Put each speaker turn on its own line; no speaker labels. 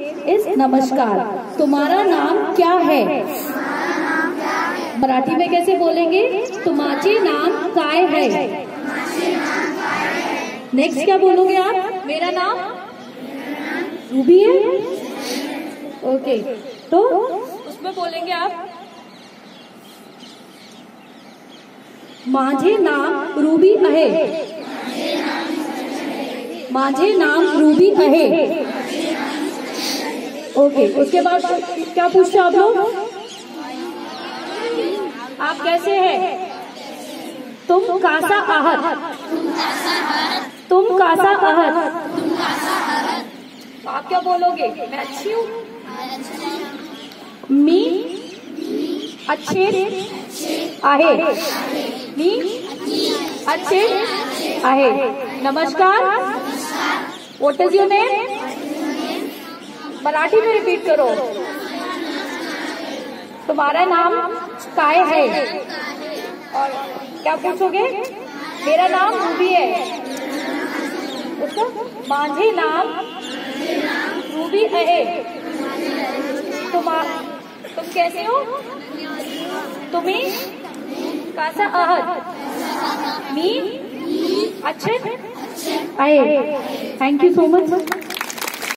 इस नमस्कार। तुम्हारा नाम क्या है? मराठी में कैसे बोलेंगे? तुम्हारे नाम काय है। नेक्स्ट क्या बोलोगे आप? मेरा नाम रूबी है। ओके, तो उसमें बोलेंगे आप माझे नाम रूबी आहे। माझे नाम रूबी आहे। ओके, उसके बाद क्या पूछते आप लोग? आप कैसे हैं? तुम कासा आहत? तुम कासा आहत? आप क्या बोलोगे? मैं अच्छी हूँ। मी अच्छे आहे। मी अच्छे आहे। नमस्कार। What is your name? Marathi में रिपीट करो। तुम्हारा नाम काय है? और क्या पूछोगे? मेरा नाम रूबी है। उसका माझे नाम रूबी है। तुम कैसे हो? तुम्ही कासा आहत? मी अच्छे आहे। Thank you so much.